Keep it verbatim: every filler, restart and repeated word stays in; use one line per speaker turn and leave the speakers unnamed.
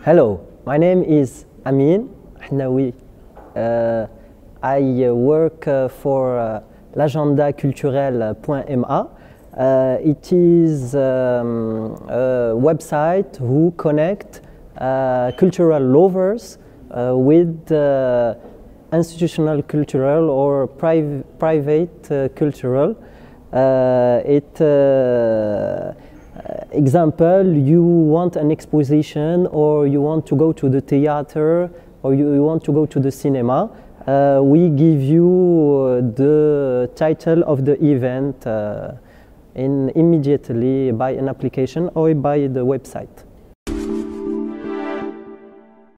Hello, my name is Amin Hnaoui. Uh, I uh, work uh, for uh, l'agenda culturel point M A. Uh, it is um, a website who connect uh, cultural lovers uh, with uh, institutional cultural or priv private uh, cultural. Uh, it uh, example, you want an exposition, or you want to go to the theater, or you, you want to go to the cinema. Uh, we give you the title of the event uh, in immediately by an application or by the website.